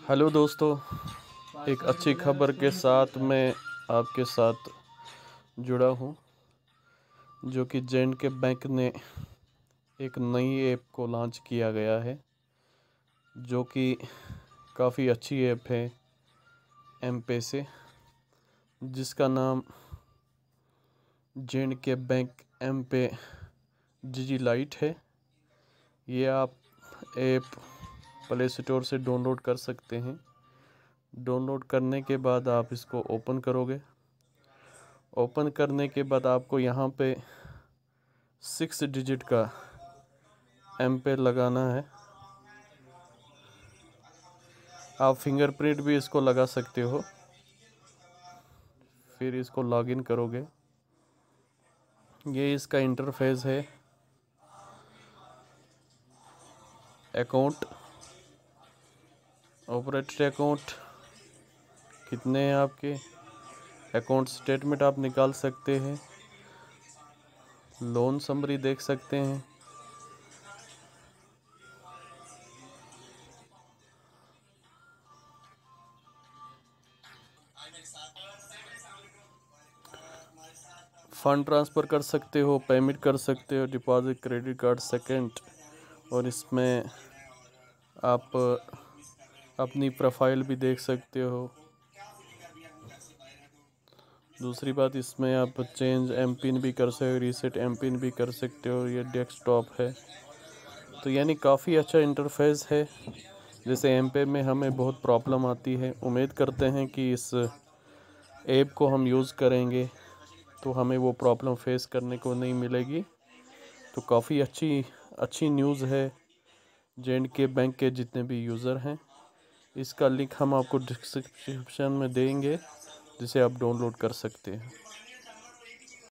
Hello दोस्तों, एक अच्छी खबर के साथ मैं आपके साथ जुड़ा हूँ, जो कि जे.एंड.के बैंक ने एक नई ऐप को लॉन्च किया गया है, जो कि काफ़ी अच्छी ऐप है एम-पे से, जिसका नाम J and K bank M Pay digi lite है। ये आप ऐप प्ले स्टोर से डाउनलोड कर सकते हैं। डाउनलोड करने के बाद आप इसको ओपन करोगे। ओपन करने के बाद आपको यहाँ पे 6 डिजिट का एम-पे लगाना है। आप फिंगरप्रिंट भी इसको लगा सकते हो। फिर इसको लॉगिन करोगे। ये इसका इंटरफेस है। अकाउंट, ऑपरेटर अकाउंट कितने हैं आपके, अकाउंट स्टेटमेंट आप निकाल सकते हैं, लोन समरी देख सकते हैं, फंड ट्रांसफ़र कर सकते हो, पेमेंट कर सकते हो, डिपॉजिट, क्रेडिट कार्ड, सेकंड, और इसमें आप अपनी प्रोफाइल भी देख सकते हो। दूसरी बात, इसमें आप चेंज एम पिन भी कर सकते हो, रीसेट एम पिन भी कर सकते हो। ये डेस्कटॉप है, तो यानी काफ़ी अच्छा इंटरफेस है। जैसे एम-पे में हमें बहुत प्रॉब्लम आती है, उम्मीद करते हैं कि इस ऐप को हम यूज़ करेंगे तो हमें वो प्रॉब्लम फेस करने को नहीं मिलेगी। तो काफ़ी अच्छी न्यूज़ है जे.एंड.के बैंक के जितने भी यूज़र हैं। इसका लिंक हम आपको डिस्क्रिप्शन में देंगे, जिसे आप डाउनलोड कर सकते हैं।